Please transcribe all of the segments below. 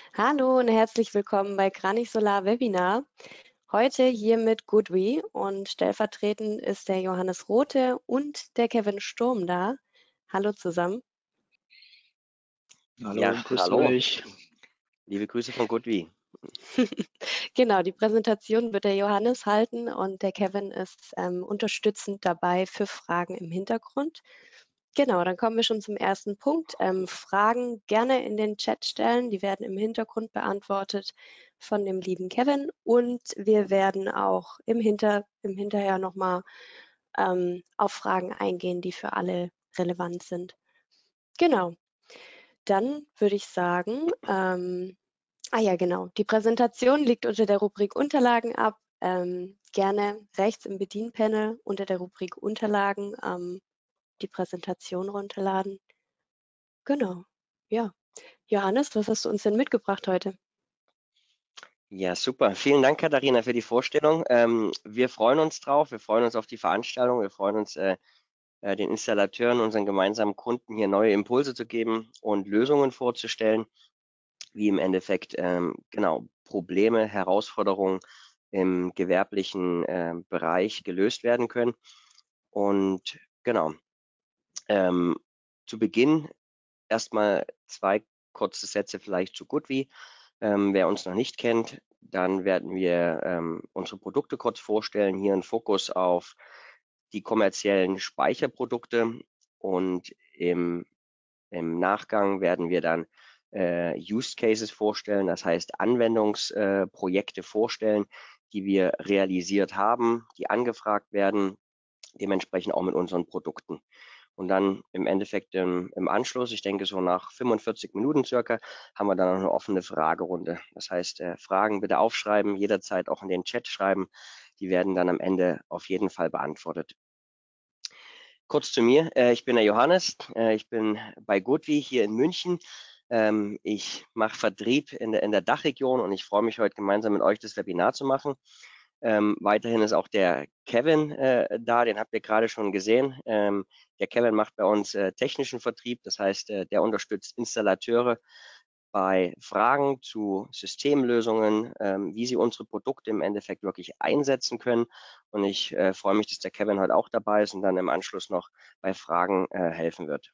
Hallo und herzlich willkommen bei Kranich Solar Webinar. Heute hier mit Goodwe und stellvertretend ist der Johannes Rothe und der Kevin Sturm da. Hallo zusammen. Ja, Hallo, grüßt hallo, euch. liebe Grüße von Goodwie. Genau, die Präsentation wird der Johannes halten und der Kevin ist unterstützend dabei für Fragen im Hintergrund. Genau, dann kommen wir schon zum ersten Punkt. Fragen gerne in den Chat stellen, die werden im Hintergrund beantwortet von dem lieben Kevin und wir werden auch im Hinterher nochmal auf Fragen eingehen, die für alle relevant sind. Genau, dann würde ich sagen, ja genau, die Präsentation liegt unter der Rubrik Unterlagen ab. Gerne rechts im Bedienpanel unter der Rubrik Unterlagen die Präsentation runterladen. Genau, ja. Johannes, was hast du uns denn mitgebracht heute? Ja, super. Vielen Dank, Katharina, für die Vorstellung. Wir freuen uns drauf, wir freuen uns auf die Veranstaltung, wir freuen uns, den Installateuren, unseren gemeinsamen Kunden hier neue Impulse zu geben und Lösungen vorzustellen, wie im Endeffekt genau Probleme, Herausforderungen im gewerblichen Bereich gelöst werden können. Und genau, zu Beginn erstmal zwei kurze Sätze vielleicht zu Goodwe. Wer uns noch nicht kennt, dann werden wir unsere Produkte kurz vorstellen. Hier ein Fokus auf die kommerziellen Speicherprodukte und im Nachgang werden wir dann Use Cases vorstellen, das heißt Anwendungsprojekte vorstellen, die wir realisiert haben, die angefragt werden, dementsprechend auch mit unseren Produkten. Und dann im Endeffekt im Anschluss, ich denke so nach 45 Minuten circa, haben wir dann noch eine offene Fragerunde. Das heißt, Fragen bitte aufschreiben, jederzeit auch in den Chat schreiben. Die werden dann am Ende auf jeden Fall beantwortet. Kurz zu mir, ich bin der Johannes, ich bin bei Goodwe hier in München. Ich mache Vertrieb in der Dachregion und ich freue mich heute gemeinsam mit euch das Webinar zu machen. Weiterhin ist auch der Kevin da, den habt ihr gerade schon gesehen. Der Kevin macht bei uns technischen Vertrieb, das heißt, der unterstützt Installateure bei Fragen zu Systemlösungen, wie sie unsere Produkte im Endeffekt wirklich einsetzen können. Und ich freue mich, dass der Kevin heute auch dabei ist und dann im Anschluss noch bei Fragen helfen wird.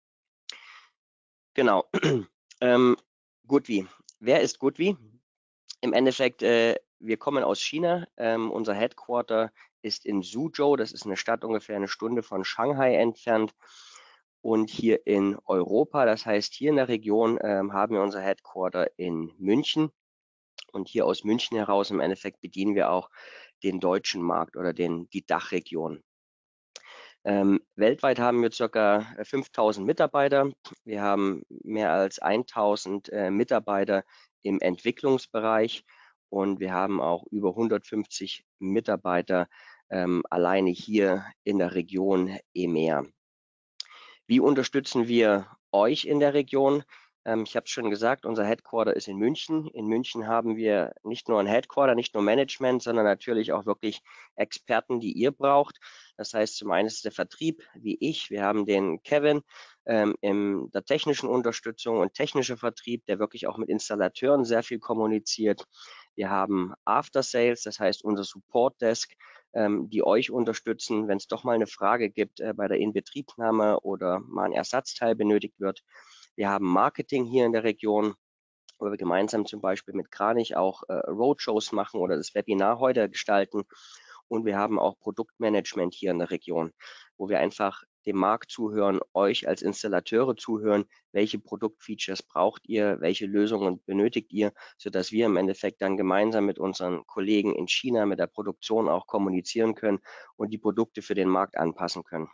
Genau. Goodwe. Wer ist Goodwe? Im Endeffekt, wir kommen aus China. Unser Headquarter ist in Suzhou. Das ist eine Stadt ungefähr eine Stunde von Shanghai entfernt. Und hier in Europa, das heißt hier in der Region, haben wir unser Headquarter in München. Und hier aus München heraus im Endeffekt bedienen wir auch den deutschen Markt oder die Dachregion. Weltweit haben wir ca. 5.000 Mitarbeiter. Wir haben mehr als 1.000 Mitarbeiter im Entwicklungsbereich und wir haben auch über 150 Mitarbeiter alleine hier in der Region EMEA. Wie unterstützen wir euch in der Region? Ich habe es schon gesagt, unser Headquarter ist in München. In München haben wir nicht nur ein Headquarter, nicht nur Management, sondern natürlich auch wirklich Experten, die ihr braucht. Das heißt, zum einen ist der Vertrieb, wie ich. Wir haben den Kevin in der technischen Unterstützung und technischer Vertrieb, der wirklich auch mit Installateuren sehr viel kommuniziert. Wir haben After Sales, das heißt unser Support Desk, die euch unterstützen, wenn es doch mal eine Frage gibt bei der Inbetriebnahme oder mal ein Ersatzteil benötigt wird. Wir haben Marketing hier in der Region, wo wir gemeinsam zum Beispiel mit Kranich auch Roadshows machen oder das Webinar heute gestalten. Und wir haben auch Produktmanagement hier in der Region, wo wir einfach dem Markt zuhören, euch als Installateure zuhören, welche Produktfeatures braucht ihr, welche Lösungen benötigt ihr, sodass wir im Endeffekt dann gemeinsam mit unseren Kollegen in China mit der Produktion auch kommunizieren können und die Produkte für den Markt anpassen können.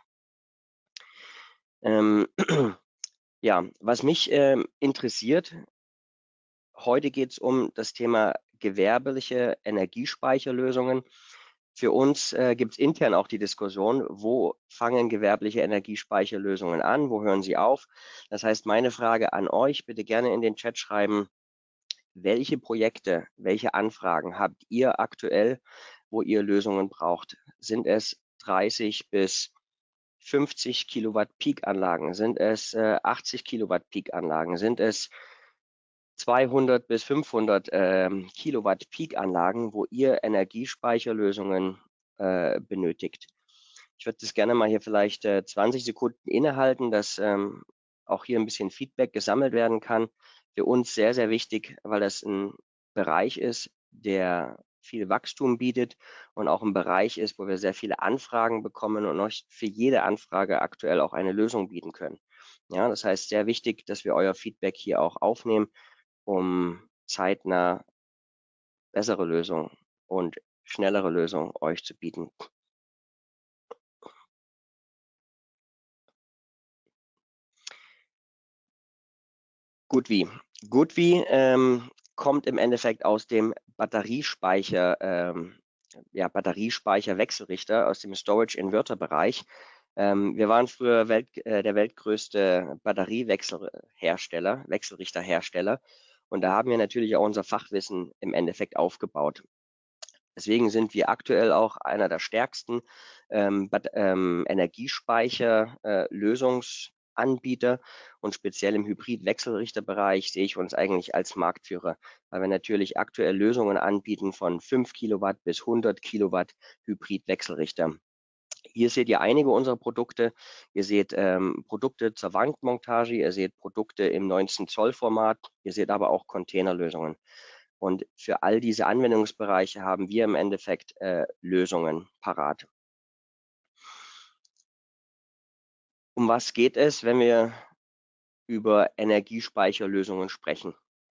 Ja, was mich interessiert, heute geht es um das Thema gewerbliche Energiespeicherlösungen. Für uns gibt es intern auch die Diskussion, wo fangen gewerbliche Energiespeicherlösungen an, wo hören sie auf? Das heißt, meine Frage an euch, bitte gerne in den Chat schreiben, welche Projekte, welche Anfragen habt ihr aktuell, wo ihr Lösungen braucht? Sind es 30 bis 50 Kilowatt Peak-Anlagen? Sind es 80 Kilowatt Peak-Anlagen? Sind es 200 bis 500 Kilowatt Peak-Anlagen, wo ihr Energiespeicherlösungen benötigt. Ich würde das gerne mal hier vielleicht 20 Sekunden innehalten, dass auch hier ein bisschen Feedback gesammelt werden kann. Für uns sehr, sehr wichtig, weil das ein Bereich ist, der viel Wachstum bietet und auch ein Bereich ist, wo wir sehr viele Anfragen bekommen und euch für jede Anfrage aktuell auch eine Lösung bieten können. Ja, das heißt, sehr wichtig, dass wir euer Feedback hier auch aufnehmen, um zeitnah bessere Lösungen und schnellere Lösungen euch zu bieten. GoodWe. GoodWe kommt im Endeffekt aus dem Batteriespeicher-Wechselrichter, aus dem Storage-Inverter-Bereich. Wir waren früher der weltgrößte Wechselrichterhersteller, und da haben wir natürlich auch unser Fachwissen im Endeffekt aufgebaut. Deswegen sind wir aktuell auch einer der stärksten Energiespeicher-Lösungsanbieter, und speziell im Hybrid-Wechselrichterbereich sehe ich uns eigentlich als Marktführer, weil wir natürlich aktuell Lösungen anbieten von 5 Kilowatt bis 100 Kilowatt Hybrid-Wechselrichter. Hier seht ihr einige unserer Produkte. Ihr seht Produkte zur Wandmontage, ihr seht Produkte im 19 Zoll Format, ihr seht aber auch Containerlösungen. Und für all diese Anwendungsbereiche haben wir im Endeffekt Lösungen parat. Um was geht es, wenn wir über Energiespeicherlösungen sprechen?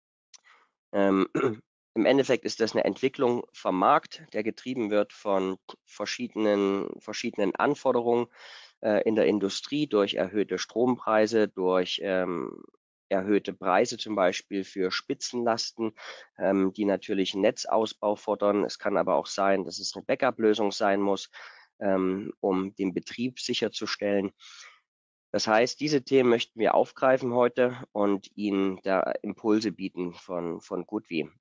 Im Endeffekt ist das eine Entwicklung vom Markt, der getrieben wird von verschiedenen Anforderungen in der Industrie durch erhöhte Strompreise, durch erhöhte Preise zum Beispiel für Spitzenlasten, die natürlich einen Netzausbau fordern. Es kann aber auch sein, dass es eine Backup-Lösung sein muss, um den Betrieb sicherzustellen. Das heißt, diese Themen möchten wir aufgreifen heute und Ihnen da Impulse bieten von GoodWe.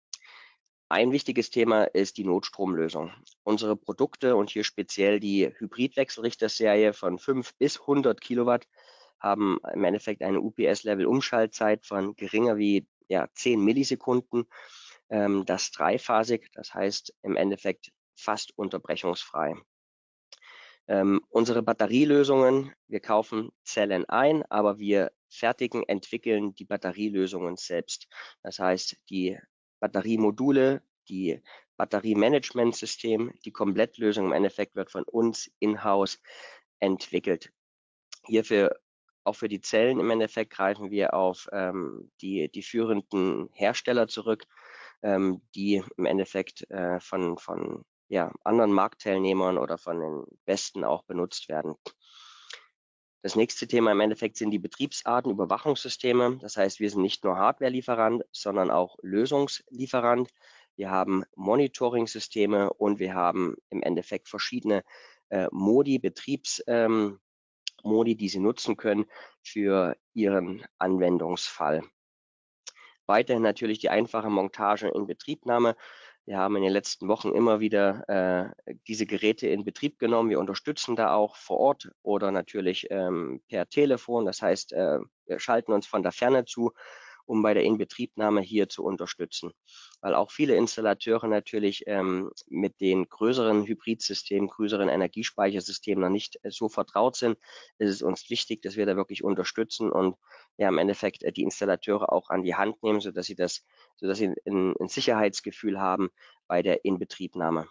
Ein wichtiges Thema ist die Notstromlösung. Unsere Produkte und hier speziell die Hybrid-Wechselrichter-Serie von 5 bis 100 Kilowatt haben im Endeffekt eine UPS-Level-Umschaltzeit von geringer wie 10 Millisekunden. Das dreiphasig, das heißt im Endeffekt fast unterbrechungsfrei. Unsere Batterielösungen, wir kaufen Zellen ein, aber wir entwickeln die Batterielösungen selbst. Das heißt, die Batteriemodule, die Batteriemanagementsystem, die Komplettlösung im Endeffekt wird von uns in-house entwickelt. Hierfür, auch für die Zellen im Endeffekt, greifen wir auf die führenden Hersteller zurück, die im Endeffekt von anderen Marktteilnehmern oder von den Besten auch benutzt werden. Das nächste Thema im Endeffekt sind die Betriebsarten, Überwachungssysteme. Das heißt, wir sind nicht nur Hardware-Lieferant, sondern auch Lösungslieferant. Wir haben Monitoring-Systeme und wir haben im Endeffekt verschiedene Betriebsmodi, die Sie nutzen können für Ihren Anwendungsfall. Weiterhin natürlich die einfache Montage in Betriebnahme. Wir haben in den letzten Wochen immer wieder diese Geräte in Betrieb genommen. Wir unterstützen da auch vor Ort oder natürlich per Telefon. Das heißt, wir schalten uns von der Ferne zu, um bei der Inbetriebnahme hier zu unterstützen. Weil auch viele Installateure natürlich mit den größeren Hybridsystemen, größeren Energiespeichersystemen noch nicht so vertraut sind, ist es uns wichtig, dass wir da wirklich unterstützen und ja im Endeffekt die Installateure auch an die Hand nehmen, sodass sie ein Sicherheitsgefühl haben bei der Inbetriebnahme.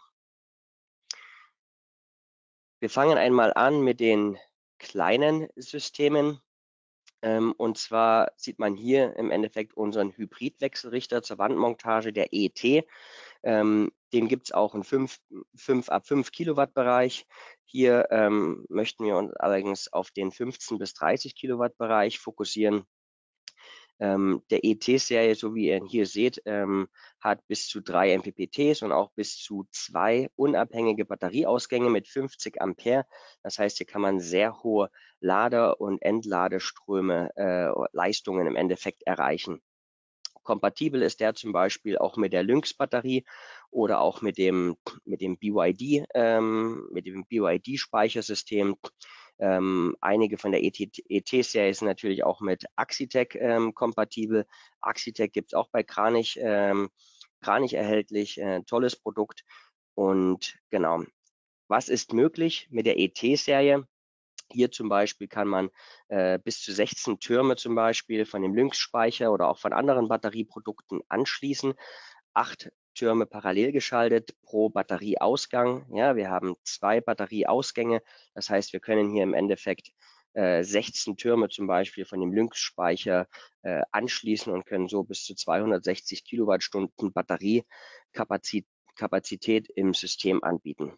Wir fangen einmal an mit den kleinen Systemen. Und zwar sieht man hier im Endeffekt unseren Hybridwechselrichter zur Wandmontage, der ET. Den gibt es auch im 5 ab 5 Kilowatt Bereich. Hier möchten wir uns allerdings auf den 15 bis 30 Kilowatt Bereich fokussieren. Der ET-Serie, so wie ihr hier seht, hat bis zu 3 MPPTs und auch bis zu 2 unabhängige Batterieausgänge mit 50 Ampere. Das heißt, hier kann man sehr hohe Lader- und Entladeströme, Leistungen im Endeffekt erreichen. Kompatibel ist der zum Beispiel auch mit der Lynx-Batterie oder auch mit dem BYD-Speichersystem. Einige von der ET-Serie sind natürlich auch mit Axitec kompatibel. Axitec gibt es auch bei Kranich erhältlich, tolles Produkt. Und genau, was ist möglich mit der ET-Serie? Hier zum Beispiel kann man bis zu 16 Türme zum Beispiel von dem Lynx-Speicher oder auch von anderen Batterieprodukten anschließen. 8 Türme parallel geschaltet pro Batterieausgang. Ja, wir haben 2 Batterieausgänge. Das heißt, wir können hier im Endeffekt 16 Türme zum Beispiel von dem Lynx-Speicher anschließen und können so bis zu 260 Kilowattstunden Batteriekapazität im System anbieten.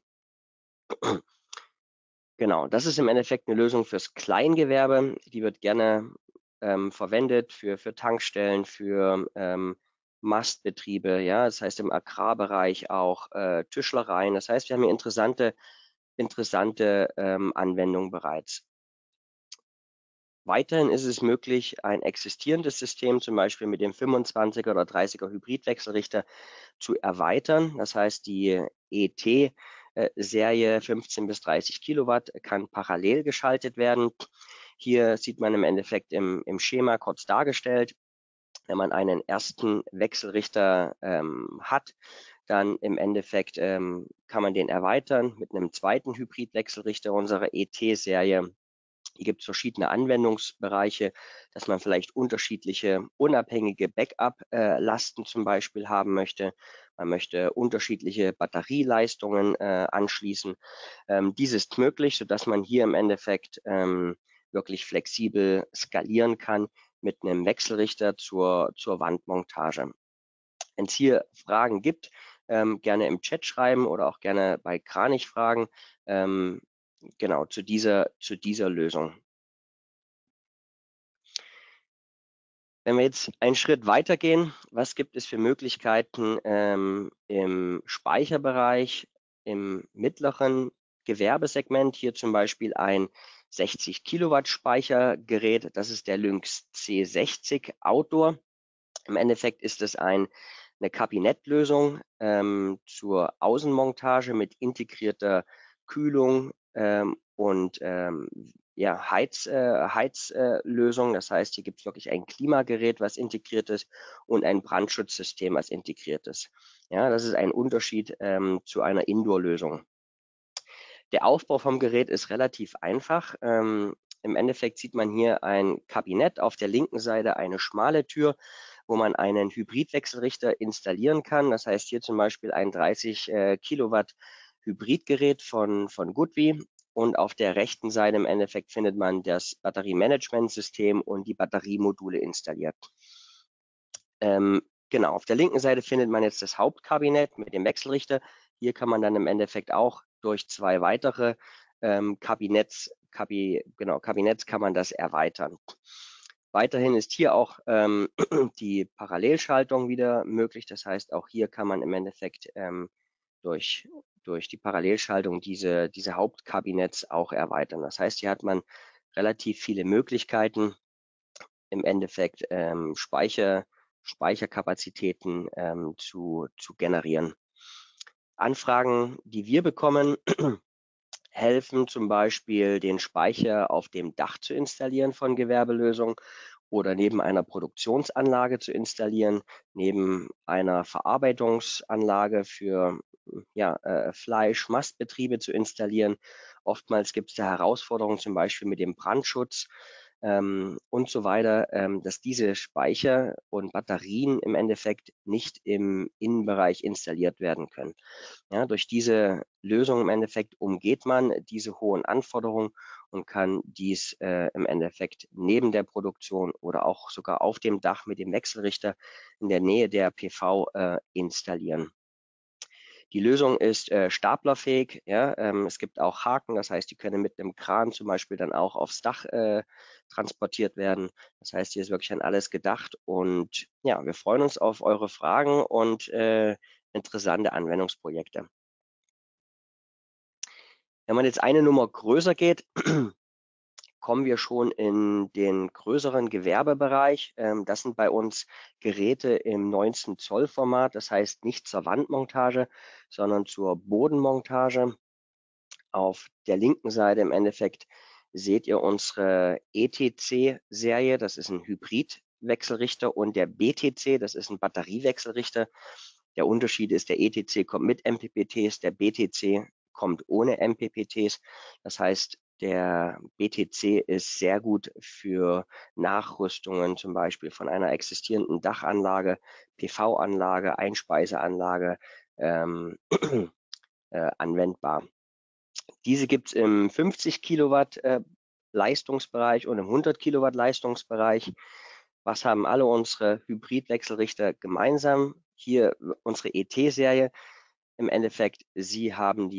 Genau, das ist im Endeffekt eine Lösung fürs Kleingewerbe. Die wird gerne verwendet für Tankstellen, für Mastbetriebe, ja, das heißt im Agrarbereich auch Tischlereien. Das heißt, wir haben hier interessante Anwendungen bereits. Weiterhin ist es möglich, ein existierendes System, zum Beispiel mit dem 25er oder 30er Hybridwechselrichter, zu erweitern. Das heißt, die ET-Serie 15 bis 30 Kilowatt kann parallel geschaltet werden. Hier sieht man im Endeffekt im Schema kurz dargestellt, wenn man einen ersten Wechselrichter hat, dann im Endeffekt kann man den erweitern mit einem zweiten Hybridwechselrichter unserer ET-Serie. Hier gibt es verschiedene Anwendungsbereiche, dass man vielleicht unterschiedliche unabhängige Backup-Lasten zum Beispiel haben möchte. Man möchte unterschiedliche Batterieleistungen anschließen. Dies ist möglich, sodass man hier im Endeffekt wirklich flexibel skalieren kann mit einem Wechselrichter zur Wandmontage. Wenn es hier Fragen gibt, gerne im Chat schreiben oder auch gerne bei Kranich fragen. Genau, zu dieser Lösung. Wenn wir jetzt einen Schritt weitergehen, was gibt es für Möglichkeiten im Speicherbereich, im mittleren Gewerbesegment? Hier zum Beispiel ein 60 Kilowatt Speichergerät. Das ist der Lynx C60 Outdoor. Im Endeffekt ist es eine Kabinettlösung zur Außenmontage mit integrierter Kühlung und ja, Heizlösung. Das heißt, hier gibt es wirklich ein Klimagerät, was integriert ist, und ein Brandschutzsystem, was integriert ist. Ja, das ist ein Unterschied zu einer Indoor-Lösung. Der Aufbau vom Gerät ist relativ einfach. Im Endeffekt sieht man hier ein Kabinett, auf der linken Seite eine schmale Tür, wo man einen Hybridwechselrichter installieren kann. Das heißt hier zum Beispiel ein 30 Kilowatt Hybridgerät von GoodWe. Und auf der rechten Seite im Endeffekt findet man das Batteriemanagementsystem und die Batteriemodule installiert. Genau, auf der linken Seite findet man jetzt das Hauptkabinett mit dem Wechselrichter. Hier kann man dann im Endeffekt auch durch 2 weitere Kabinetts kann man das erweitern. Weiterhin ist hier auch die Parallelschaltung wieder möglich. Das heißt, auch hier kann man im Endeffekt durch die Parallelschaltung diese Hauptkabinetts auch erweitern. Das heißt, hier hat man relativ viele Möglichkeiten, im Endeffekt Speicherkapazitäten zu generieren. Anfragen, die wir bekommen, helfen zum Beispiel, den Speicher auf dem Dach zu installieren von Gewerbelösungen oder neben einer Produktionsanlage zu installieren, neben einer Verarbeitungsanlage für Fleisch, Mastbetriebe zu installieren. Oftmals gibt es da Herausforderungen, zum Beispiel mit dem Brandschutz und so weiter, dass diese Speicher und Batterien im Endeffekt nicht im Innenbereich installiert werden können. Ja, durch diese Lösung im Endeffekt umgeht man diese hohen Anforderungen und kann dies im Endeffekt neben der Produktion oder auch sogar auf dem Dach mit dem Wechselrichter in der Nähe der PV installieren. Die Lösung ist staplerfähig. Ja? Es gibt auch Haken, das heißt, die können mit einem Kran zum Beispiel dann auch aufs Dach transportiert werden. Das heißt, hier ist wirklich an alles gedacht. Und ja, wir freuen uns auf eure Fragen und interessante Anwendungsprojekte. Wenn man jetzt eine Nummer größer geht, kommen wir schon in den größeren Gewerbebereich. Das sind bei uns Geräte im 19 Zoll Format, das heißt nicht zur Wandmontage, sondern zur Bodenmontage. Auf der linken Seite im Endeffekt seht ihr unsere ETC-Serie, das ist ein Hybridwechselrichter, und der BTC, das ist ein Batteriewechselrichter. Der Unterschied ist, der ETC kommt mit MPPTs, der BTC kommt ohne MPPTs. Das heißt, der BTC ist sehr gut für Nachrüstungen, zum Beispiel von einer existierenden Dachanlage, PV-Anlage, Einspeiseanlage anwendbar. Diese gibt es im 50 Kilowatt Leistungsbereich und im 100 Kilowatt Leistungsbereich. Was haben alle unsere Hybridwechselrichter gemeinsam? Hier unsere ET-Serie. Im Endeffekt, sie haben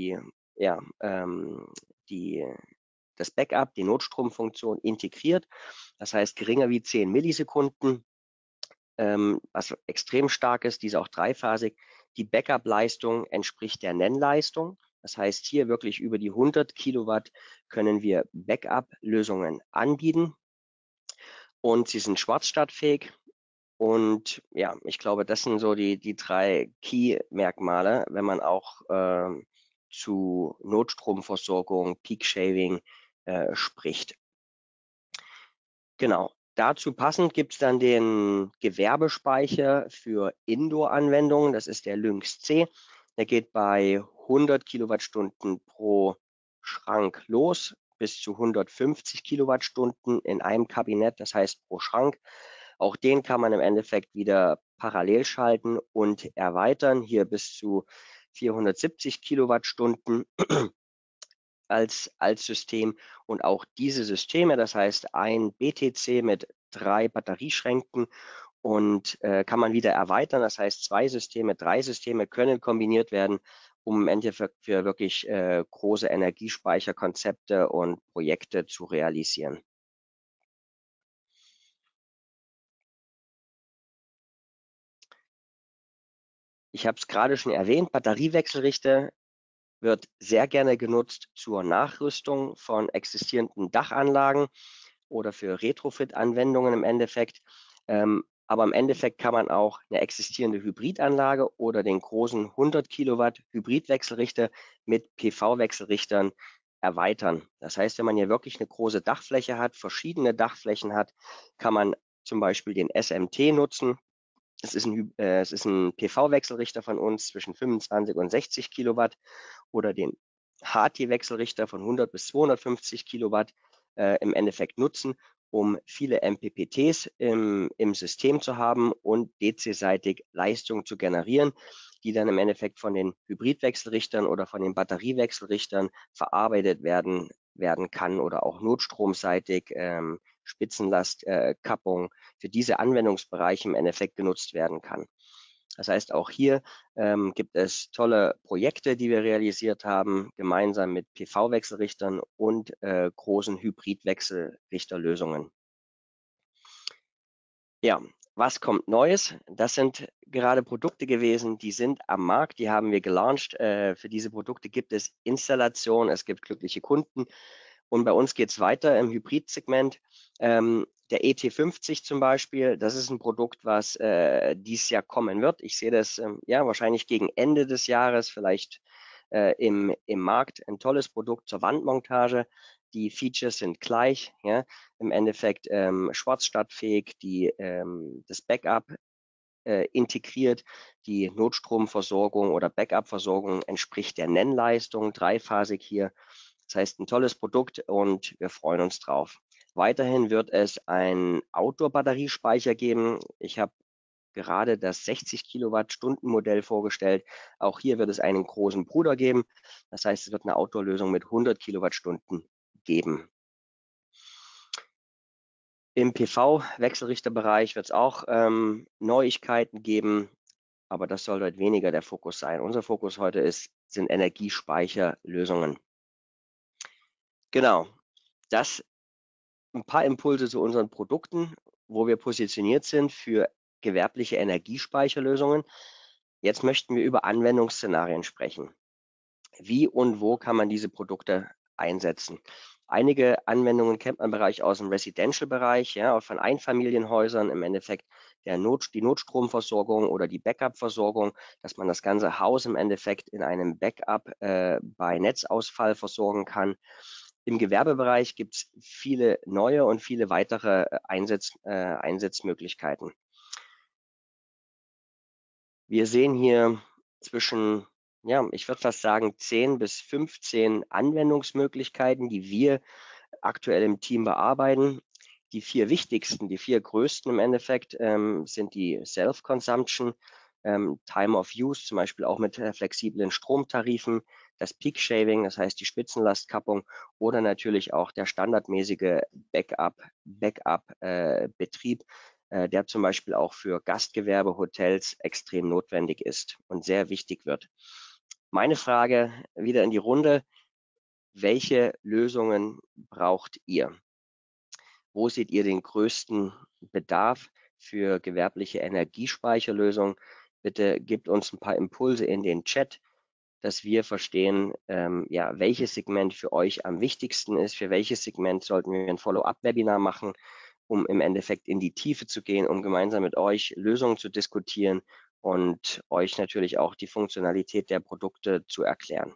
das Backup, die Notstromfunktion integriert. Das heißt, geringer wie 10 Millisekunden, was extrem stark ist, diese auch dreiphasig. Die Backup-Leistung entspricht der Nennleistung. Das heißt, hier wirklich über die 100 Kilowatt können wir Backup-Lösungen anbieten und sie sind schwarzstartfähig. Und ja, ich glaube, das sind so die drei Key-Merkmale, wenn man auch zu Notstromversorgung, Peak Shaving spricht. Genau. Dazu passend gibt es dann den Gewerbespeicher für Indoor-Anwendungen. Das ist der Lynx C. Der geht bei 100 Kilowattstunden pro Schrank los, bis zu 150 Kilowattstunden in einem Kabinett, das heißt pro Schrank. Auch den kann man im Endeffekt wieder parallel schalten und erweitern, hier bis zu 470 Kilowattstunden als System. Und auch diese Systeme, das heißt ein BTC mit 3 Batterieschränken, und kann man wieder erweitern. Das heißt, 2 Systeme, 3 Systeme können kombiniert werden, um im Endeffekt für wirklich große Energiespeicherkonzepte und Projekte zu realisieren. Ich habe es gerade schon erwähnt, Batteriewechselrichter wird sehr gerne genutzt zur Nachrüstung von existierenden Dachanlagen oder für Retrofit-Anwendungen im Endeffekt. Aber im Endeffekt kann man auch eine existierende Hybridanlage oder den großen 100 Kilowatt Hybridwechselrichter mit PV-Wechselrichtern erweitern. Das heißt, wenn man hier wirklich eine große Dachfläche hat, verschiedene Dachflächen hat, kann man zum Beispiel den SMT nutzen. Es ist ein PV-Wechselrichter von uns zwischen 25 und 60 Kilowatt oder den HT-Wechselrichter von 100 bis 250 Kilowatt im Endeffekt nutzen, um viele MPPTs im System zu haben und DC-seitig Leistung zu generieren, die dann im Endeffekt von den Hybridwechselrichtern oder von den Batteriewechselrichtern verarbeitet werden kann oder auch notstromseitig Spitzenlastkappung für diese Anwendungsbereiche im Endeffekt genutzt werden kann. Das heißt, auch hier gibt es tolle Projekte, die wir realisiert haben, gemeinsam mit PV-Wechselrichtern und großen Hybridwechselrichterlösungen. Ja, was kommt Neues? Das sind gerade Produkte gewesen, die sind am Markt, die haben wir gelauncht. Für diese Produkte gibt es Installationen, es gibt glückliche Kunden. Und bei uns geht es weiter im Hybridsegment. Der ET50 zum Beispiel, das ist ein Produkt, was dieses Jahr kommen wird. Ich sehe das ja wahrscheinlich gegen Ende des Jahres, vielleicht im Markt. Ein tolles Produkt zur Wandmontage. Die Features sind gleich, ja, im Endeffekt schwarzstartfähig, das Backup integriert, die Notstromversorgung oder Backup-Versorgung entspricht der Nennleistung, dreiphasig hier. Das heißt, ein tolles Produkt und wir freuen uns drauf. Weiterhin wird es einen Outdoor-Batteriespeicher geben. Ich habe gerade das 60 Kilowattstunden Modell vorgestellt. Auch hier wird es einen großen Bruder geben. Das heißt, es wird eine Outdoor-Lösung mit 100 Kilowattstunden geben. Im PV-Wechselrichterbereich wird es auch Neuigkeiten geben, aber das soll dort weniger der Fokus sein. Unser Fokus heute sind Energiespeicherlösungen. Genau, das ein paar Impulse zu unseren Produkten, wo wir positioniert sind für gewerbliche Energiespeicherlösungen. Jetzt möchten wir über Anwendungsszenarien sprechen. Wie und wo kann man diese Produkte einsetzen? Einige Anwendungen kennt man bereits aus dem Residential-Bereich, ja, von Einfamilienhäusern, im Endeffekt die Notstromversorgung oder die Backup-Versorgung, dass man das ganze Haus im Endeffekt in einem Backup bei Netzausfall versorgen kann. Im Gewerbebereich gibt es viele neue und viele weitere Einsatzmöglichkeiten. Wir sehen hier zwischen, ja, ich würde fast sagen, 10 bis 15 Anwendungsmöglichkeiten, die wir aktuell im Team bearbeiten. Die 4 wichtigsten, die 4 größten im Endeffekt sind die Self-Consumption, Time of Use, zum Beispiel auch mit flexiblen Stromtarifen, das Peak Shaving, das heißt die Spitzenlastkappung oder natürlich auch der standardmäßige Backup-Betrieb, der zum Beispiel auch für Gastgewerbe, Hotels extrem notwendig ist und sehr wichtig wird. Meine Frage wieder in die Runde: Welche Lösungen braucht ihr? Wo seht ihr den größten Bedarf für gewerbliche Energiespeicherlösungen? Bitte gebt uns ein paar Impulse in den Chat, dass wir verstehen, ja, welches Segment für euch am wichtigsten ist. Für welches Segment sollten wir ein Follow-up-Webinar machen, um im Endeffekt in die Tiefe zu gehen, um gemeinsam mit euch Lösungen zu diskutieren und euch natürlich auch die Funktionalität der Produkte zu erklären.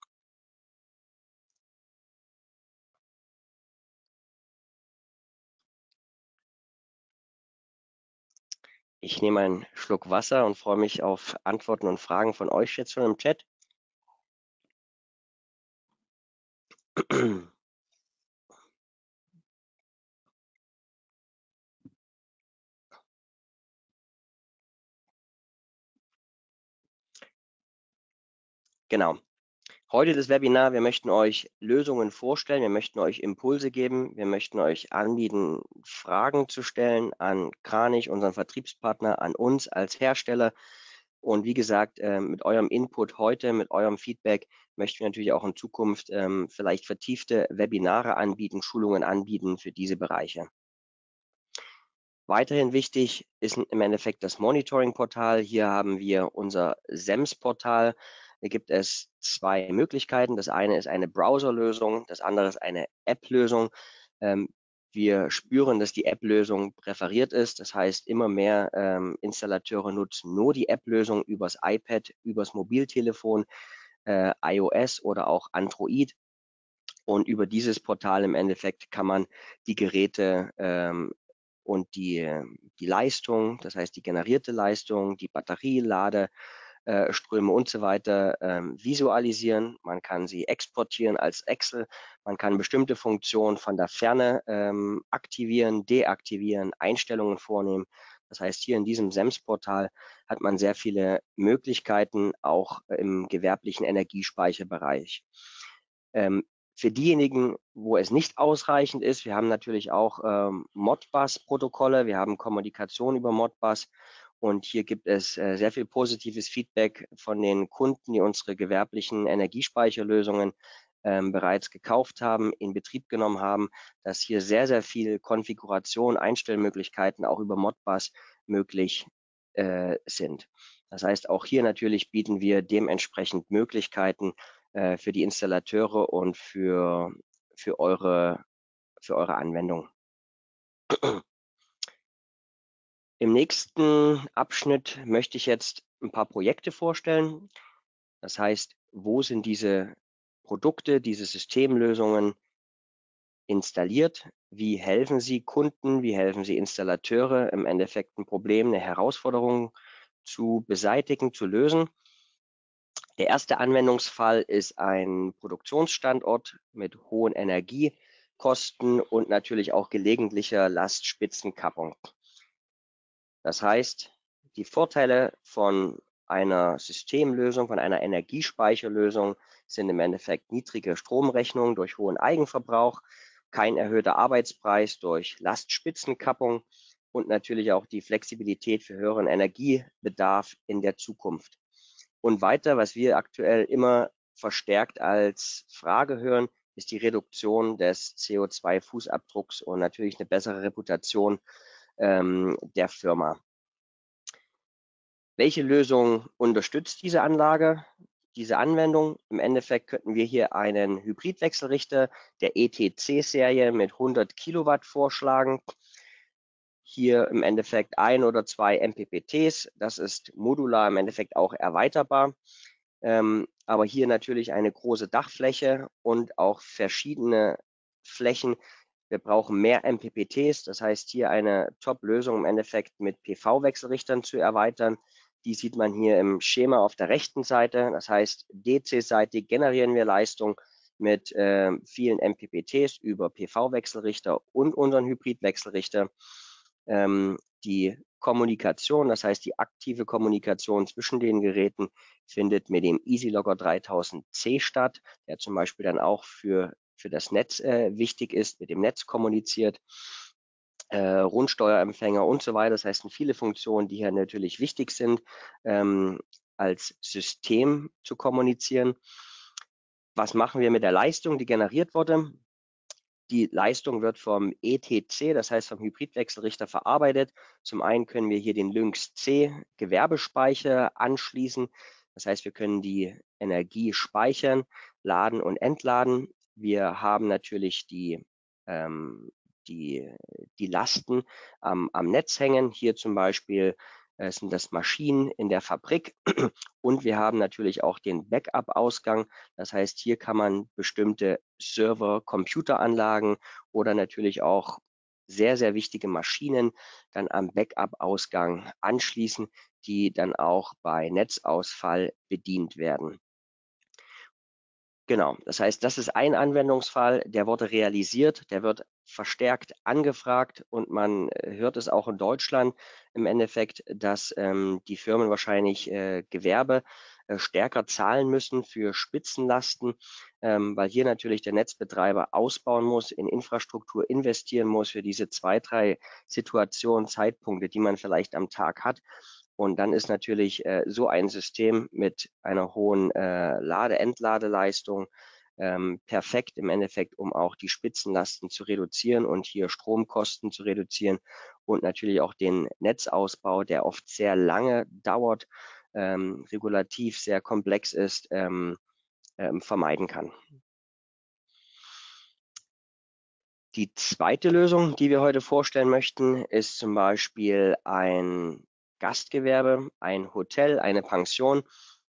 Ich nehme einen Schluck Wasser und freue mich auf Antworten und Fragen von euch jetzt schon im Chat. Genau. Heute das Webinar, wir möchten euch Lösungen vorstellen, wir möchten euch Impulse geben, wir möchten euch anbieten, Fragen zu stellen an Kranich, unseren Vertriebspartner, an uns als Hersteller. Und wie gesagt, mit eurem Input heute, mit eurem Feedback möchten wir natürlich auch in Zukunft vielleicht vertiefte Webinare anbieten, Schulungen anbieten für diese Bereiche. Weiterhin wichtig ist im Endeffekt das Monitoring-Portal. Hier haben wir unser SEMS-Portal. Hier gibt es 2 Möglichkeiten. Das eine ist eine Browser-Lösung, das andere ist eine App-Lösung. Wir spüren, dass die App-Lösung präferiert ist. Das heißt, immer mehr Installateure nutzen nur die App-Lösung übers iPad, übers Mobiltelefon, iOS oder auch Android. Und über dieses Portal im Endeffekt kann man die Geräte und die Leistung, das heißt die generierte Leistung, die Batterieladströme und so weiter visualisieren. Man kann sie exportieren als Excel. Man kann bestimmte Funktionen von der Ferne aktivieren, deaktivieren, Einstellungen vornehmen. Das heißt, hier in diesem SEMS-Portal hat man sehr viele Möglichkeiten, auch im gewerblichen Energiespeicherbereich. Für diejenigen, wo es nicht ausreichend ist, wir haben natürlich auch Modbus-Protokolle, wir haben Kommunikation über Modbus und hier gibt es sehr viel positives Feedback von den Kunden, die unsere gewerblichen Energiespeicherlösungen bereits gekauft haben, in Betrieb genommen haben, dass hier sehr, sehr viel Konfiguration, Einstellmöglichkeiten auch über Modbus möglich sind. Das heißt, auch hier natürlich bieten wir dementsprechend Möglichkeiten, für die Installateure und für eure Anwendung. Im nächsten Abschnitt möchte ich jetzt ein paar Projekte vorstellen. Das heißt, wo sind diese Produkte, diese Systemlösungen installiert? Wie helfen sie Kunden? Wie helfen sie Installateure, im Endeffekt ein Problem, eine Herausforderung zu beseitigen, zu lösen? Der erste Anwendungsfall ist ein Produktionsstandort mit hohen Energiekosten und natürlich auch gelegentlicher Lastspitzenkappung. Das heißt, die Vorteile von einer Systemlösung, von einer Energiespeicherlösung sind im Endeffekt niedrige Stromrechnung durch hohen Eigenverbrauch, kein erhöhter Arbeitspreis durch Lastspitzenkappung und natürlich auch die Flexibilität für höheren Energiebedarf in der Zukunft. Und weiter, was wir aktuell immer verstärkt als Frage hören, ist die Reduktion des CO2-Fußabdrucks und natürlich eine bessere Reputation der Firma. Welche Lösung unterstützt diese Anlage, diese Anwendung? Im Endeffekt könnten wir hier einen Hybridwechselrichter der ETC-Serie mit 100 Kilowatt vorschlagen. Hier im Endeffekt 1 oder 2 MPPTs. Das ist modular im Endeffekt auch erweiterbar. aber hier natürlich eine große Dachfläche und auch verschiedene Flächen. Wir brauchen mehr MPPTs, das heißt hier eine Top-Lösung im Endeffekt mit PV-Wechselrichtern zu erweitern. Die sieht man hier im Schema auf der rechten Seite. Das heißt, DC-seitig generieren wir Leistung mit vielen MPPTs über PV-Wechselrichter und unseren Hybridwechselrichter. Die Kommunikation, das heißt die aktive Kommunikation zwischen den Geräten, findet mit dem EasyLogger 3000C statt, der zum Beispiel dann auch für das Netz wichtig ist, mit dem Netz kommuniziert. Rundsteuerempfänger und so weiter. Das heißt, sind viele Funktionen, die hier natürlich wichtig sind, als System zu kommunizieren. Was machen wir mit der Leistung, die generiert wurde? Die Leistung wird vom ETC, das heißt vom Hybridwechselrichter, verarbeitet. Zum einen können wir hier den Lynx C Gewerbespeicher anschließen. Das heißt, wir können die Energie speichern, laden und entladen. Wir haben natürlich die Lasten am Netz hängen. Hier zum Beispiel sind das Maschinen in der Fabrik und wir haben natürlich auch den Backup-Ausgang. Das heißt, hier kann man bestimmte Server, Computeranlagen oder natürlich auch sehr, sehr wichtige Maschinen dann am Backup-Ausgang anschließen, die dann auch bei Netzausfall bedient werden. Genau, das heißt, das ist ein Anwendungsfall, der wurde realisiert, der wird verstärkt angefragt und man hört es auch in Deutschland im Endeffekt, dass die Firmen wahrscheinlich Gewerbe stärker zahlen müssen für Spitzenlasten, weil hier natürlich der Netzbetreiber ausbauen muss, in Infrastruktur investieren muss für diese 2, 3 Situationen, Zeitpunkte, die man vielleicht am Tag hat. Und dann ist natürlich so ein System mit einer hohen Entladeleistung perfekt im Endeffekt, um auch die Spitzenlasten zu reduzieren und hier Stromkosten zu reduzieren und natürlich auch den Netzausbau, der oft sehr lange dauert, regulativ sehr komplex ist, vermeiden kann. Die zweite Lösung, die wir heute vorstellen möchten, ist zum Beispiel ein Gastgewerbe, ein Hotel, eine Pension,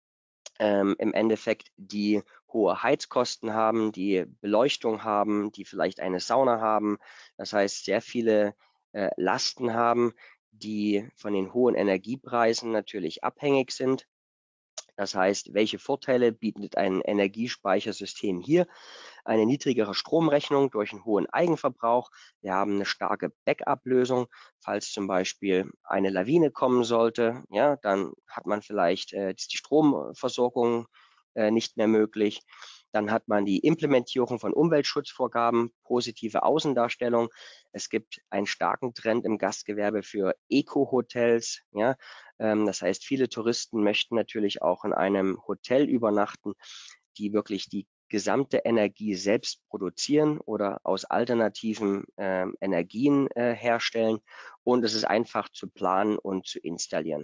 im Endeffekt, die hohe Heizkosten haben, die Beleuchtung haben, die vielleicht eine Sauna haben. Das heißt, sehr viele Lasten haben, die von den hohen Energiepreisen natürlich abhängig sind. Das heißt, welche Vorteile bietet ein Energiespeichersystem hier? Eine niedrigere Stromrechnung durch einen hohen Eigenverbrauch. Wir haben eine starke Backup-Lösung. Falls zum Beispiel eine Lawine kommen sollte, ja, dann hat man vielleicht ist die Stromversorgung nicht mehr möglich. Dann hat man die Implementierung von Umweltschutzvorgaben, positive Außendarstellung. Es gibt einen starken Trend im Gastgewerbe für Eco-Hotels. Ja, das heißt, viele Touristen möchten natürlich auch in einem Hotel übernachten, die wirklich die gesamte Energie selbst produzieren oder aus alternativen Energien herstellen. Und es ist einfach zu planen und zu installieren.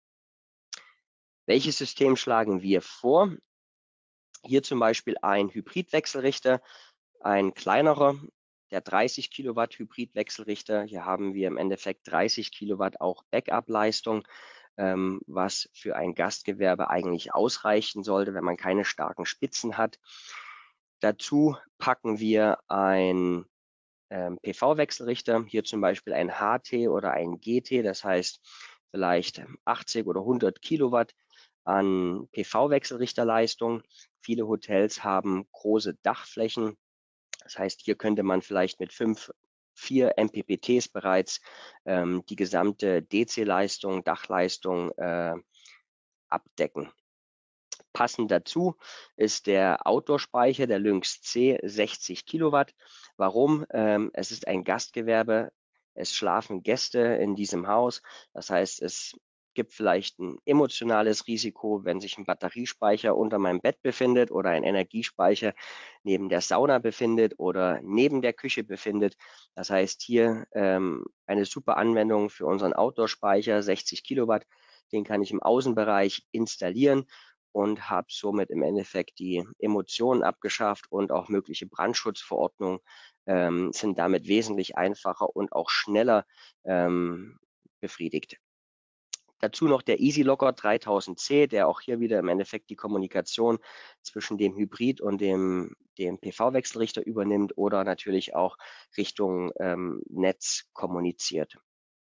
Welches System schlagen wir vor? Hier zum Beispiel ein Hybridwechselrichter, ein kleinerer, der 30 Kilowatt Hybridwechselrichter. Hier haben wir im Endeffekt 30 Kilowatt auch Backup-Leistung, was für ein Gastgewerbe eigentlich ausreichen sollte, wenn man keine starken Spitzen hat. Dazu packen wir ein PV-Wechselrichter, hier zum Beispiel ein HT oder ein GT, das heißt vielleicht 80 oder 100 Kilowatt an PV-Wechselrichterleistung. Viele Hotels haben große Dachflächen. Das heißt, hier könnte man vielleicht mit 4 MPPTs bereits die gesamte DC-Leistung, Dachleistung abdecken. Passend dazu ist der Outdoor-Speicher, der Lynx C, 60 Kilowatt. Warum? Es ist ein Gastgewerbe. Es schlafen Gäste in diesem Haus. Das heißt, es gibt vielleicht ein emotionales Risiko, wenn sich ein Batteriespeicher unter meinem Bett befindet oder ein Energiespeicher neben der Sauna befindet oder neben der Küche befindet. Das heißt, hier eine super Anwendung für unseren Outdoor-Speicher, 60 Kilowatt. Den kann ich im Außenbereich installieren und habe somit im Endeffekt die Emotionen abgeschafft und auch mögliche Brandschutzverordnungen sind damit wesentlich einfacher und auch schneller befriedigt. Dazu noch der EasyLogger 3000C, der auch hier wieder im Endeffekt die Kommunikation zwischen dem Hybrid und dem PV-Wechselrichter übernimmt oder natürlich auch Richtung Netz kommuniziert.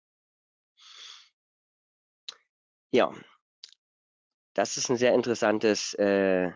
Ja, das ist ein sehr interessanter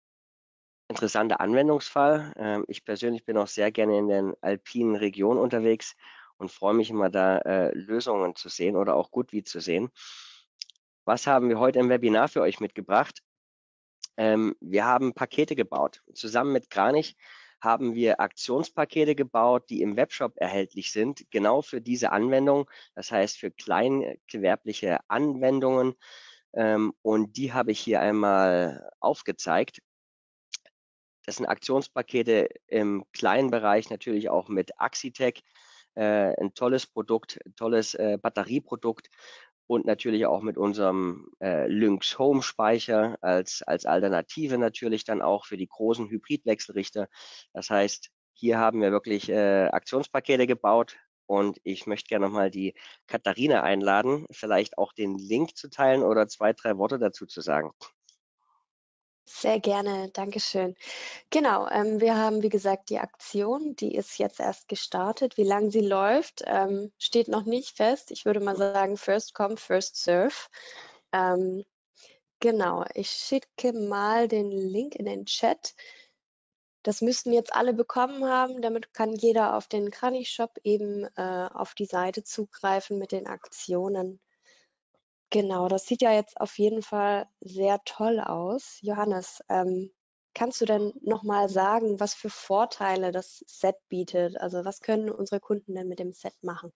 Anwendungsfall. Ich persönlich bin auch sehr gerne in den alpinen Regionen unterwegs und freue mich immer da Lösungen zu sehen oder auch Goodwie zu sehen. Was haben wir heute im Webinar für euch mitgebracht? Wir haben Pakete gebaut. Zusammen mit Kranich haben wir Aktionspakete gebaut, die im Webshop erhältlich sind, genau für diese Anwendung, das heißt für kleingewerbliche Anwendungen. Und die habe ich hier einmal aufgezeigt. Das sind Aktionspakete im kleinen Bereich, natürlich auch mit Axitec, ein tolles Produkt, tolles Batterieprodukt und natürlich auch mit unserem Lynx Home Speicher als Alternative natürlich dann auch für die großen Hybridwechselrichter. Das heißt, hier haben wir wirklich Aktionspakete gebaut und ich möchte gerne nochmal die Katharina einladen, vielleicht auch den Link zu teilen oder 2, 3 Worte dazu zu sagen. Sehr gerne, Dankeschön. Genau, wir haben, wie gesagt, die Aktion, die ist jetzt erst gestartet. Wie lange sie läuft, steht noch nicht fest. Ich würde mal sagen, first come, first serve. Genau, ich schicke mal den Link in den Chat. Das müssten jetzt alle bekommen haben. Damit kann jeder auf den Kranich-Shop eben auf die Seite zugreifen mit den Aktionen. Genau, das sieht ja jetzt auf jeden Fall sehr toll aus. Johannes, kannst du denn nochmal sagen, was für Vorteile das Set bietet? Also was können unsere Kunden denn mit dem Set machen?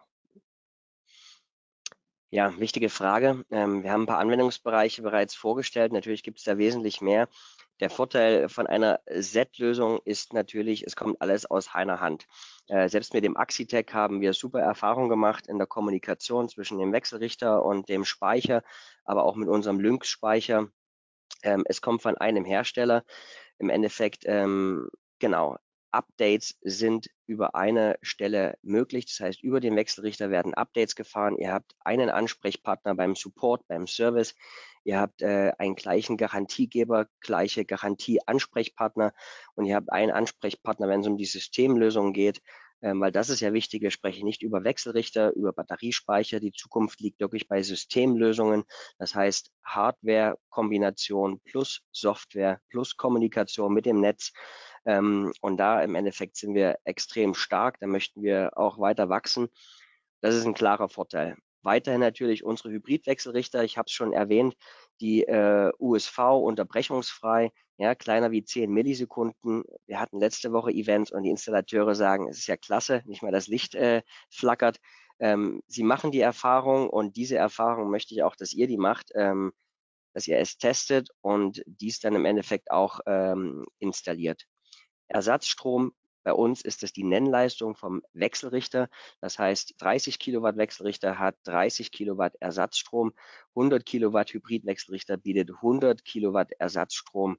Ja, wichtige Frage. Wir haben ein paar Anwendungsbereiche bereits vorgestellt. Natürlich gibt es da wesentlich mehr. Der Vorteil von einer Set-Lösung ist natürlich, es kommt alles aus einer Hand. Selbst mit dem Axitec haben wir super Erfahrungen gemacht in der Kommunikation zwischen dem Wechselrichter und dem Speicher, aber auch mit unserem Lynx-Speicher. Es kommt von einem Hersteller. Im Endeffekt, genau, Updates sind über eine Stelle möglich. Das heißt, über den Wechselrichter werden Updates gefahren. Ihr habt einen Ansprechpartner beim Support, beim Service. Ihr habt einen gleichen Garantiegeber, gleiche Garantieansprechpartner und ihr habt einen Ansprechpartner, wenn es um die Systemlösung geht. Weil das ist ja wichtig. Wir sprechen nicht über Wechselrichter, über Batteriespeicher. Die Zukunft liegt wirklich bei Systemlösungen. Das heißt, Hardware-Kombination plus Software plus Kommunikation mit dem Netz. Und da im Endeffekt sind wir extrem stark. Da möchten wir auch weiter wachsen. Das ist ein klarer Vorteil. Weiterhin natürlich unsere Hybridwechselrichter. Ich habe es schon erwähnt, die USV unterbrechungsfrei, ja, kleiner wie 10 Millisekunden. Wir hatten letzte Woche Events und die Installateure sagen, es ist ja klasse, nicht mal das Licht flackert. Sie machen die Erfahrung und diese Erfahrung möchte ich auch, dass ihr die macht, dass ihr es testet und dies dann im Endeffekt auch installiert. Ersatzstrom, bei uns ist es die Nennleistung vom Wechselrichter. Das heißt, 30 Kilowatt Wechselrichter hat 30 Kilowatt Ersatzstrom. 100 Kilowatt Hybridwechselrichter bietet 100 Kilowatt Ersatzstrom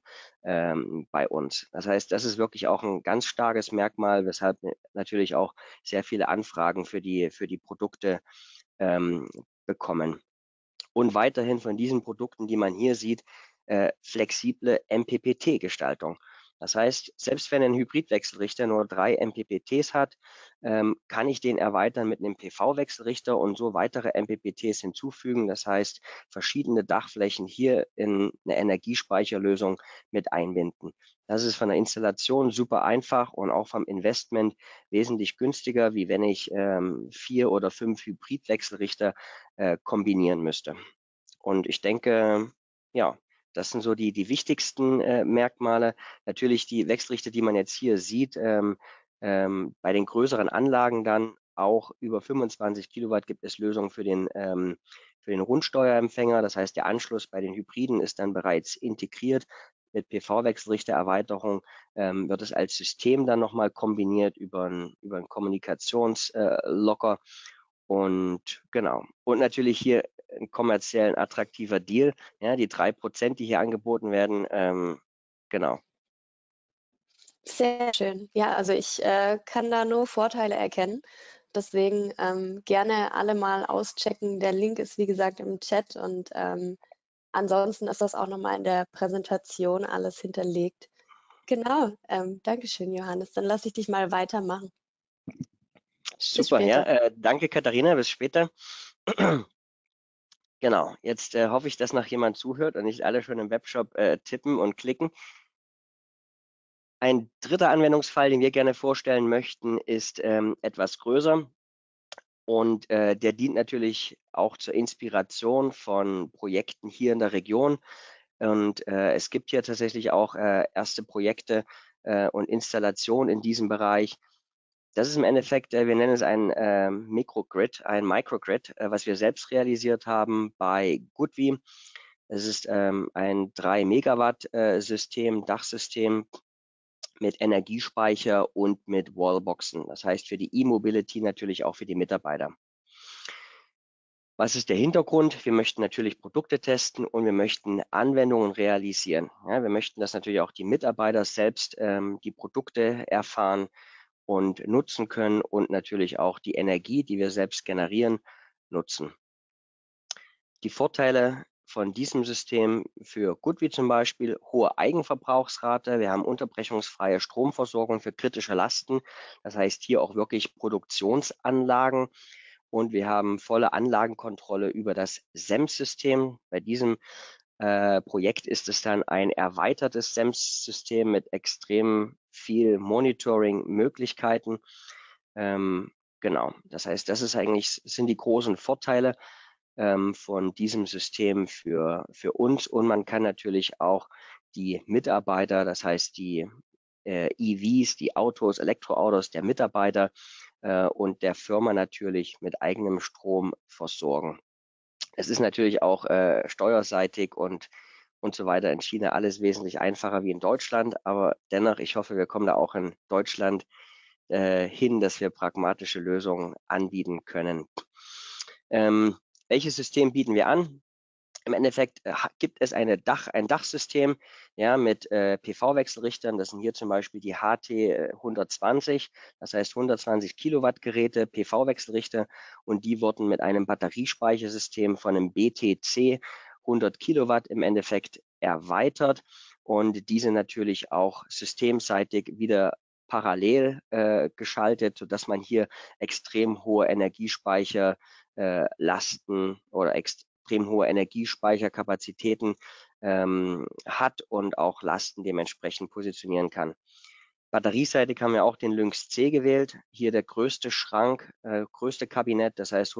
bei uns. Das heißt, das ist wirklich auch ein ganz starkes Merkmal, weshalb wir natürlich auch sehr viele Anfragen für die Produkte bekommen. Und weiterhin von diesen Produkten, die man hier sieht, flexible MPPT-Gestaltung. Das heißt, selbst wenn ein Hybridwechselrichter nur 3 MPPTs hat, kann ich den erweitern mit einem PV-Wechselrichter und so weitere MPPTs hinzufügen. Das heißt, verschiedene Dachflächen hier in eine Energiespeicherlösung mit einbinden. Das ist von der Installation super einfach und auch vom Investment wesentlich günstiger, wie wenn ich 4 oder 5 Hybridwechselrichter kombinieren müsste. Und ich denke, ja, das sind so die wichtigsten Merkmale. Natürlich die Wechselrichter, die man jetzt hier sieht, bei den größeren Anlagen dann auch über 25 Kilowatt gibt es Lösungen für den Rundsteuerempfänger. Das heißt, der Anschluss bei den Hybriden ist dann bereits integriert. Mit PV-Wechselrichtererweiterung wird es als System dann nochmal kombiniert über einen Kommunikationslocker. Und genau. Und natürlich hier ein kommerziell attraktiver Deal. Ja, die 3%, die hier angeboten werden, genau. Sehr schön. Ja, also ich kann da nur Vorteile erkennen. Deswegen gerne alle mal auschecken. Der Link ist, wie gesagt, im Chat und ansonsten ist das auch nochmal in der Präsentation alles hinterlegt. Genau, Dankeschön, Johannes. Dann lasse ich dich mal weitermachen. Bis Super, später. ja. Danke, Katharina. Bis später. Genau, jetzt hoffe ich, dass noch jemand zuhört und nicht alle schon im Webshop tippen und klicken. Ein dritter Anwendungsfall, den wir gerne vorstellen möchten, ist etwas größer und der dient natürlich auch zur Inspiration von Projekten hier in der Region. Und es gibt hier tatsächlich auch erste Projekte und Installationen in diesem Bereich. Das ist im Endeffekt, wir nennen es ein Microgrid, was wir selbst realisiert haben bei Goodwi. Es ist ein 3 Megawatt System, Dachsystem mit Energiespeicher und mit Wallboxen. Das heißt für die E-Mobility natürlich auch für die Mitarbeiter. Was ist der Hintergrund? Wir möchten natürlich Produkte testen und wir möchten Anwendungen realisieren. Ja, wir möchten, dass natürlich auch die Mitarbeiter selbst die Produkte erfahren und nutzen können und natürlich auch die Energie, die wir selbst generieren, nutzen. Die Vorteile von diesem System für Goodwi zum Beispiel, hohe Eigenverbrauchsrate, wir haben unterbrechungsfreie Stromversorgung für kritische Lasten, das heißt hier auch wirklich Produktionsanlagen und wir haben volle Anlagenkontrolle über das SEMS-System. Bei diesem Projekt ist es dann ein erweitertes SEMS-System mit extrem viel Monitoring-Möglichkeiten. Genau, das heißt, sind die großen Vorteile von diesem System für uns und man kann natürlich auch die Mitarbeiter, das heißt die EVs, die Autos, Elektroautos der Mitarbeiter und der Firma natürlich mit eigenem Strom versorgen. Es ist natürlich auch steuerseitig und so weiter in China alles wesentlich einfacher wie in Deutschland, aber dennoch, ich hoffe, wir kommen da auch in Deutschland hin, dass wir pragmatische Lösungen anbieten können. Welches System bieten wir an? Im Endeffekt gibt es ein Dachsystem ja, mit PV-Wechselrichtern. Das sind hier zum Beispiel die HT 120, das heißt 120 Kilowatt Geräte, PV-Wechselrichter und die wurden mit einem Batteriespeichersystem von einem BTC 100 Kilowatt im Endeffekt erweitert und diese natürlich auch systemseitig wieder parallel geschaltet, sodass man hier extrem hohe Energiespeicher Lasten oder extrem hohe Energiespeicherkapazitäten hat und auch Lasten dementsprechend positionieren kann. Batterieseitig haben wir auch den Lynx C gewählt. Hier der größte Schrank, größte Kabinett, das heißt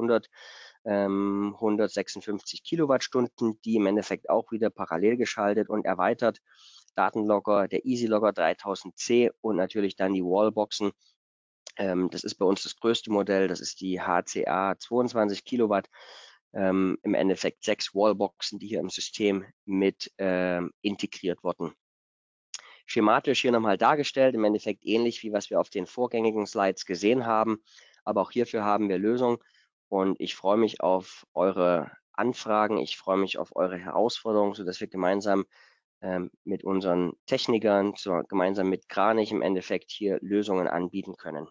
156 Kilowattstunden, die im Endeffekt auch wieder parallel geschaltet und erweitert. Datenlogger, der EasyLogger 3000C und natürlich dann die Wallboxen. Das ist bei uns das größte Modell, das ist die HCA 22 Kilowatt. Im Endeffekt 6 Wallboxen, die hier im System mit integriert wurden. Schematisch hier nochmal dargestellt, im Endeffekt ähnlich wie was wir auf den vorgängigen Slides gesehen haben, aber auch hierfür haben wir Lösungen und ich freue mich auf eure Anfragen, ich freue mich auf eure Herausforderungen, sodass wir gemeinsam mit unseren Technikern, gemeinsam mit Kranich im Endeffekt hier Lösungen anbieten können.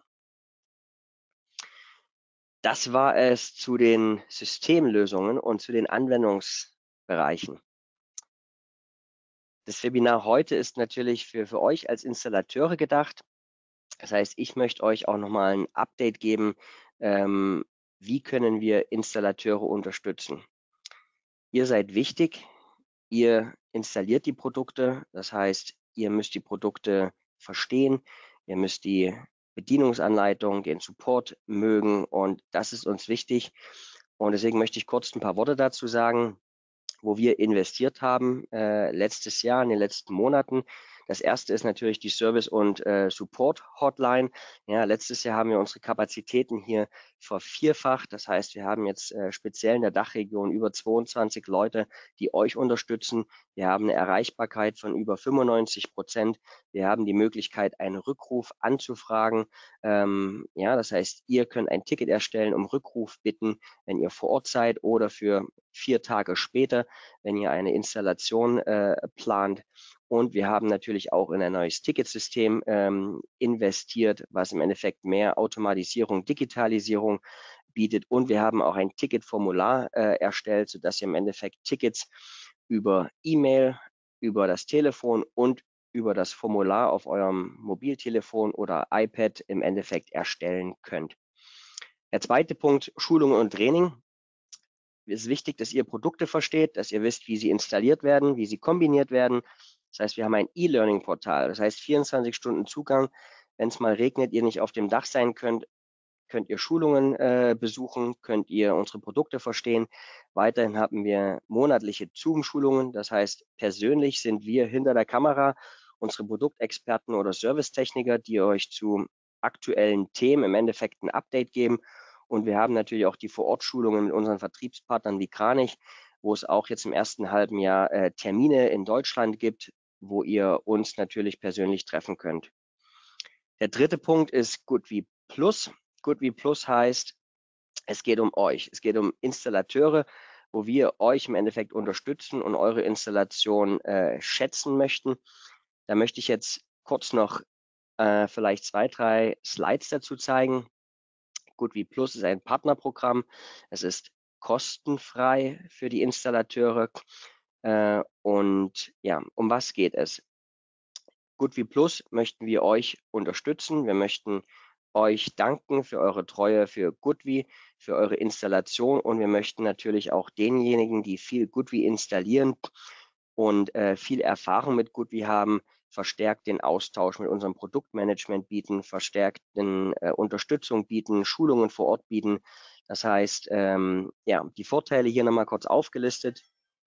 Das war es zu den Systemlösungen und zu den Anwendungsbereichen. Das Webinar heute ist natürlich für euch als Installateure gedacht. Das heißt, ich möchte euch auch nochmal ein Update geben, wie können wir Installateure unterstützen. Ihr seid wichtig, ihr installiert die Produkte, das heißt, ihr müsst die Produkte verstehen, ihr müsst die Bedienungsanleitung, den Support mögen und das ist uns wichtig. Und deswegen möchte ich kurz ein paar Worte dazu sagen, wo wir investiert haben letztes Jahr, in den letzten Monaten. Das erste ist natürlich die Service- und Support-Hotline. Ja, letztes Jahr haben wir unsere Kapazitäten hier vervierfacht. Das heißt, wir haben jetzt speziell in der Dachregion über 22 Leute, die euch unterstützen. Wir haben eine Erreichbarkeit von über 95%. Wir haben die Möglichkeit, einen Rückruf anzufragen. Ja, das heißt, ihr könnt ein Ticket erstellen, um Rückruf bitten, wenn ihr vor Ort seid oder für 4 Tage später, wenn ihr eine Installation plant. Und wir haben natürlich auch in ein neues Ticketsystem investiert, was im Endeffekt mehr Automatisierung, Digitalisierung bietet. Und wir haben auch ein Ticketformular erstellt, sodass ihr im Endeffekt Tickets über E-Mail, über das Telefon und über das Formular auf eurem Mobiltelefon oder iPad im Endeffekt erstellen könnt. Der zweite Punkt, Schulungen und Training. Es ist wichtig, dass ihr Produkte versteht, dass ihr wisst, wie sie installiert werden, wie sie kombiniert werden. Das heißt, wir haben ein E-Learning-Portal. Das heißt, 24 Stunden Zugang. Wenn es mal regnet, ihr nicht auf dem Dach sein könnt, könnt ihr Schulungen besuchen, könnt ihr unsere Produkte verstehen. Weiterhin haben wir monatliche Zoom-Schulungen. Das heißt, persönlich sind wir hinter der Kamera unsere Produktexperten oder Servicetechniker, die euch zu aktuellen Themen im Endeffekt ein Update geben. Und wir haben natürlich auch die Vor-Ort-Schulungen mit unseren Vertriebspartnern wie Kranich, wo es auch jetzt im ersten halben Jahr Termine in Deutschland gibt, wo ihr uns natürlich persönlich treffen könnt. Der dritte Punkt ist Goodwie Plus. Goodwie Plus heißt, es geht um euch. Es geht um Installateure, wo wir euch im Endeffekt unterstützen und eure Installation schätzen möchten. Da möchte ich jetzt kurz noch vielleicht 2, 3 Slides dazu zeigen. Goodwie Plus ist ein Partnerprogramm. Es ist kostenfrei für die Installateure. Und ja, um was geht es? Goodwie Plus möchten wir euch unterstützen. Wir möchten euch danken für eure Treue für Goodwie, für eure Installation und wir möchten natürlich auch denjenigen, die viel Goodwie installieren und viel Erfahrung mit Goodwie haben, verstärkt den Austausch mit unserem Produktmanagement bieten, verstärkt Unterstützung bieten, Schulungen vor Ort bieten. Das heißt, ja, die Vorteile hier nochmal kurz aufgelistet.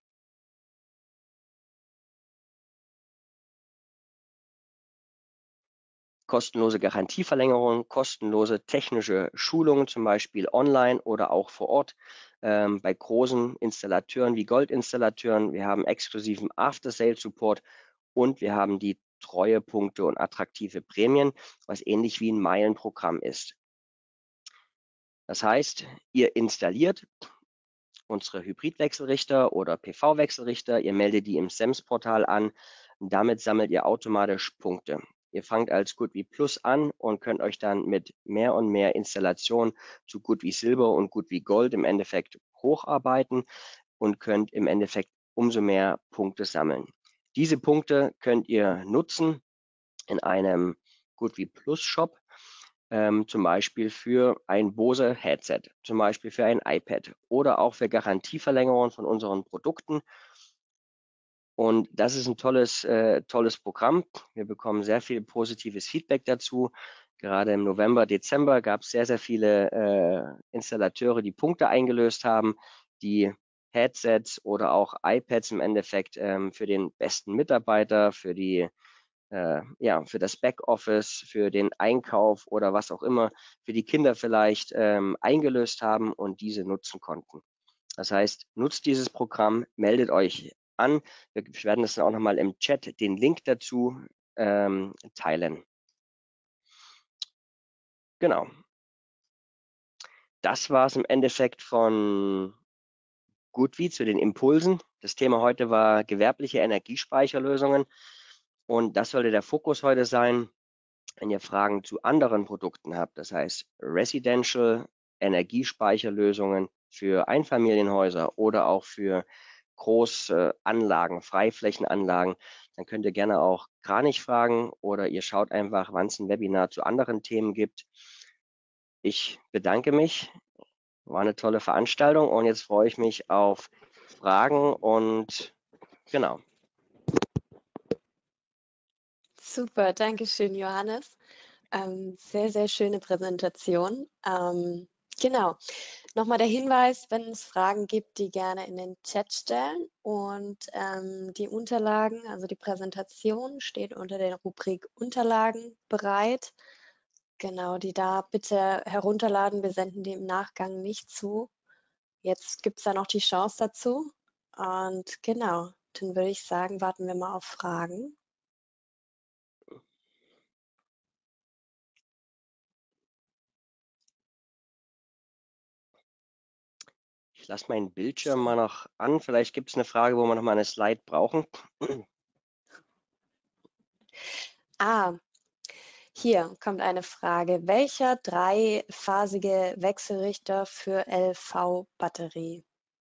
Kostenlose Garantieverlängerung, kostenlose technische Schulungen, zum Beispiel online oder auch vor Ort bei großen Installateuren wie Goldinstallateuren. Wir haben exklusiven After-Sale-Support und wir haben die Treuepunkte und attraktive Prämien, was ähnlich wie ein Meilenprogramm ist. Das heißt, ihr installiert unsere Hybridwechselrichter oder PV-Wechselrichter, ihr meldet die im SEMS-Portal an und damit sammelt ihr automatisch Punkte. Ihr fangt als Goodwie Plus an und könnt euch dann mit mehr und mehr Installationen zu Goodwie Silber und Goodwie Gold im Endeffekt hocharbeiten und könnt im Endeffekt umso mehr Punkte sammeln. Diese Punkte könnt ihr nutzen in einem Goodwie Plus Shop, zum Beispiel für ein Bose Headset, zum Beispiel für ein iPad oder auch für Garantieverlängerungen von unseren Produkten. Und das ist ein tolles Programm. Wir bekommen sehr viel positives Feedback dazu. Gerade im November, Dezember gab es sehr, sehr viele Installateure, die Punkte eingelöst haben, die Headsets oder auch iPads im Endeffekt für den besten Mitarbeiter, für für das Backoffice, für den Einkauf oder was auch immer, für die Kinder vielleicht eingelöst haben und diese nutzen konnten. Das heißt, nutzt dieses Programm, meldet euch an. Wir werden das dann auch nochmal im Chat den Link dazu teilen. Genau. Das war es im Endeffekt von Goodwie zu den Impulsen. Das Thema heute war gewerbliche Energiespeicherlösungen. Und das sollte der Fokus heute sein. Wenn ihr Fragen zu anderen Produkten habt, das heißt Residential Energiespeicherlösungen für Einfamilienhäuser oder auch für große Anlagen, Freiflächenanlagen, dann könnt ihr gerne auch Kranich fragen oder ihr schaut einfach, wann es ein Webinar zu anderen Themen gibt. Ich bedanke mich. War eine tolle Veranstaltung und jetzt freue ich mich auf Fragen und genau. Super, danke schön, Johannes. Sehr, sehr schöne Präsentation. Genau. Nochmal der Hinweis, wenn es Fragen gibt, die gerne in den Chat stellen. Und die Unterlagen, also die Präsentation, steht unter der Rubrik Unterlagen bereit. Genau, die da bitte herunterladen. Wir senden die im Nachgang nicht zu. Jetzt gibt es da noch die Chance dazu. Und genau, dann würde ich sagen, warten wir mal auf Fragen. Ich lasse meinen Bildschirm mal noch an. Vielleicht gibt es eine Frage, wo wir noch mal eine Slide brauchen. Hier kommt eine Frage. Welcher dreiphasige Wechselrichter für LV-Batterie?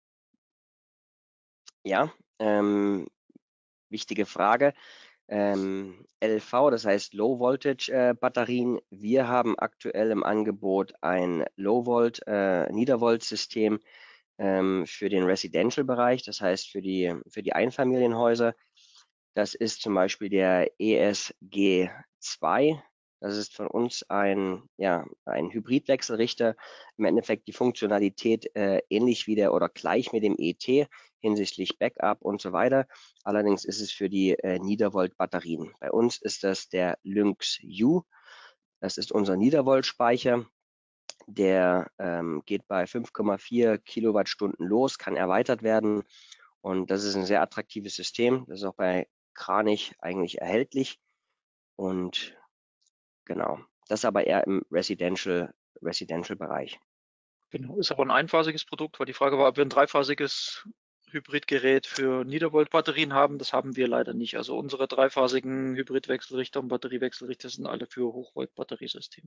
Ja, wichtige Frage. LV, das heißt Low Voltage Batterien. Wir haben aktuell im Angebot ein Low Volt Niedervolt System für den Residential Bereich, das heißt für die Einfamilienhäuser. Das ist zum Beispiel der ESG2. Das ist von uns ein Hybridwechselrichter. Im Endeffekt die Funktionalität ähnlich wie der oder gleich mit dem ET hinsichtlich Backup und so weiter. Allerdings ist es für die Niedervolt-Batterien. Bei uns ist das der Lynx U. Das ist unser Niedervolt-Speicher. Der geht bei 5,4 Kilowattstunden los, kann erweitert werden. Und das ist ein sehr attraktives System. Das ist auch bei Kranich eigentlich erhältlich. Und genau, das aber eher im Residential-Bereich. Genau, ist aber ein einphasiges Produkt, weil die Frage war, ob wir ein dreiphasiges Hybridgerät für Niedervolt-Batterien haben. Das haben wir leider nicht. Also unsere dreiphasigen Hybridwechselrichter und Batteriewechselrichter sind alle für Hochvolt-Batteriesysteme.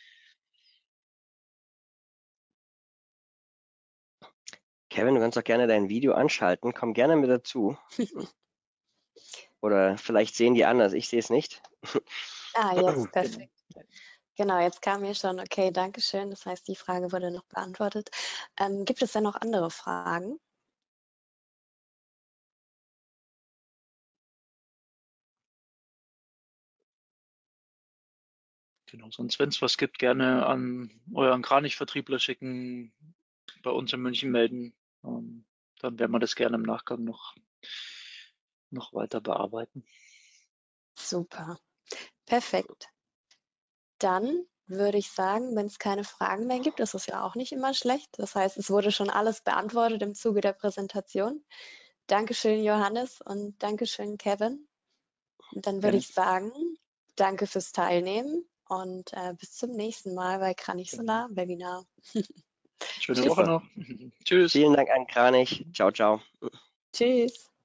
Kevin, du kannst doch gerne dein Video anschalten. Komm gerne mit dazu. Oder vielleicht sehen die anders. Ich sehe es nicht. Jetzt, perfekt. Genau, jetzt kam mir schon, okay, danke schön. Das heißt, die Frage wurde noch beantwortet. Gibt es denn noch andere Fragen? Genau, sonst, wenn es was gibt, gerne an euren Kranich-Vertriebler schicken, bei uns in München melden. Dann werden wir das gerne im Nachgang noch weiter bearbeiten. Super, perfekt. Dann würde ich sagen, wenn es keine Fragen mehr gibt, ist es ja auch nicht immer schlecht. Das heißt, es wurde schon alles beantwortet im Zuge der Präsentation. Dankeschön, Johannes, und Dankeschön, Kevin. Und dann würde ich sagen, danke fürs Teilnehmen und bis zum nächsten Mal bei Kranich Solar Webinar. Schöne Woche noch. Tschüss. Vielen Dank an Kranich. Ciao, ciao. Tschüss.